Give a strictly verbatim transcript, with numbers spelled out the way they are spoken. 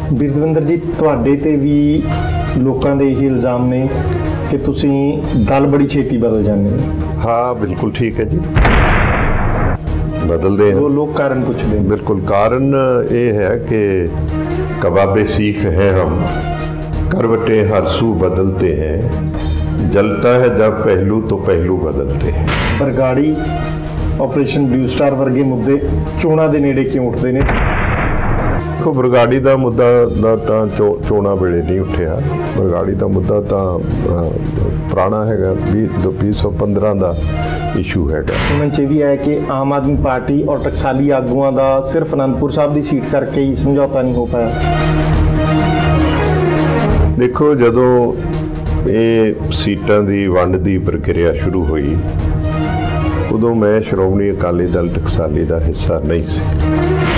ਵੀਰ ਦਵਿੰਦਰ ਜੀ, ਤੁਹਾਡੇ ਤੇ ਵੀ ਲੋਕਾਂ ਦੇ ਇਹ ਇਲਜ਼ਾਮ ਨੇ ਕਿ ਤੁਸੀਂ ਦਲ ਬੜੀ ਛੇਤੀ ਬਦਲ ਜਾਂਦੇ ਹੋ। हाँ बिल्कुल ठीक है जी, बदल दे। वो लोग कारण पूछते हैं। बिल्कुल कारण ये है कि कबाबे सीख हैं हम, करवटें हर सू बदलते हैं, जलता है जब पहलू तो पहलू बदलते हैं। बरगाड़ी ऑपरेशन ब्लू स्टार वर्गे मुद्दे चोणां दे नेड़े क्यों उठते हैं? देखो, बरगाड़ी का मुद्दा दा तां चो चोणां वेले नहीं उठिया। बरगाड़ी का मुद्दा तां पुराना हैगा, बीस सौ पंद्रह का इशू हैगा। सुनने च भी है कि आम आदमी पार्टी और टकसाली आगुआं दा सिर्फ आनंदपुर साहब की सीट करके ही समझौता नहीं हो पाया। देखो, जदों ये सीटां की वंड की प्रक्रिया शुरू हुई उदों मैं श्रोमणी अकाली दल टकसाली का हिस्सा नहीं सी।